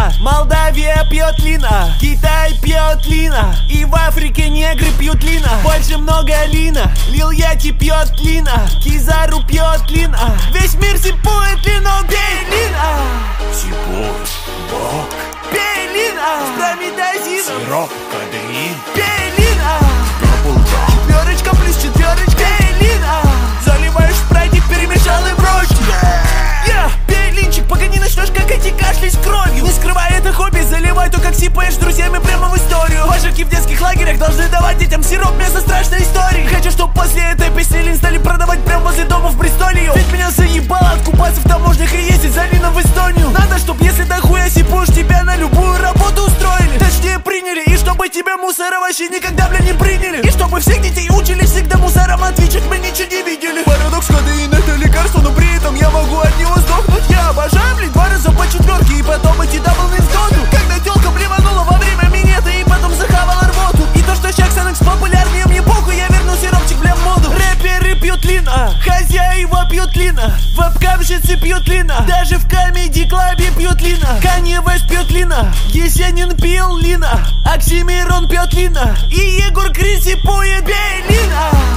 лина. Молдавия пьет лина, Китай пьет лина, и в Африке негры пьют лина. Больше много лина, Лил Яти пьет лина, Кизару пьет лина. Весь мир сипует лину, пей лина. Сипует бок, Пей лина. С промедазином, сироп, кадеин, пей лина. баблгам. Четверочка плюс четверочка, пей лина. Заливаешь в спрайт, перемешал и брось. Пей линчик, пока не начнешь как эти кашлять кровью. Не скрывай это хобби, заливай то, как сипаешь с друзьями прямо в историю. Пожарки в детских лагерях должны давать детям сироп вместо страшной истории. Хочу, чтоб после этой песни лин стали продавать прямо возле дома в Бристоле. Ведь меня заебало откупаться в таможнях и ездить за лином в Эстонию. Надо, чтоб если дохуя сипуешь, тебя на любую работу устроили. Точнее приняли, и чтобы тебя мусора вообще никогда, бля, не приняли. И чтобы всех детей учили всегда мусором отвечать, мы ничего не видели. Парадокс, кадеин это лекарство, но при этом я могу от него сдохнуть. Я обожаю, блин, 2 раза по четверке и потом идти даблмен в доту. Когда тёлка блеванула во время минета и потом захавала рвоту. И то, что сейчас Xanax популярнее, мне похуй, я верну сиропчик, бля, в моду. Рэперы пьют лина, хозяева пьют лина, вебкамщицы пьют лина, даже в комеди-клабе пьют лина. Канье Вест пьет лина, Есенин пил лина, Оксимирон пьет лина, и Егор Крид сипует, пей лина.